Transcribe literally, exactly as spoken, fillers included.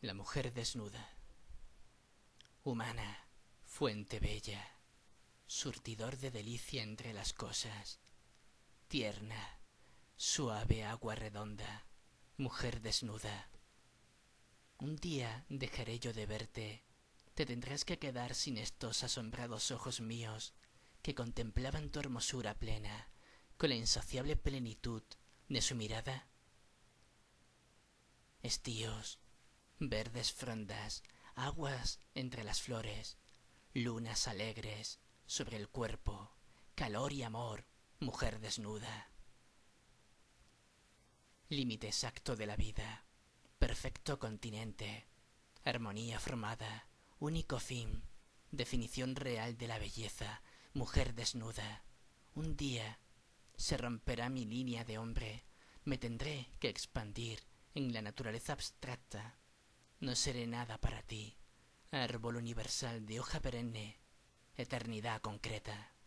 La mujer desnuda. Humana, fuente bella, surtidor de delicia entre las cosas. Tierna, suave agua redonda, mujer desnuda. Un día dejaré yo de verte, te tendrás que quedar sin estos asombrados ojos míos que contemplaban tu hermosura plena, con la insaciable plenitud de su mirada. Estíos, verdes frondas, aguas entre las flores, lunas alegres sobre el cuerpo, calor y amor, mujer desnuda. Límite exacto de la vida, perfecto continente, armonía formada, único fin, definición real de la belleza, mujer desnuda. Un día se romperá mi línea de hombre, me tendré que expandir en la naturaleza abstracta. No seré nada para ti, árbol universal de hoja perenne, eternidad concreta.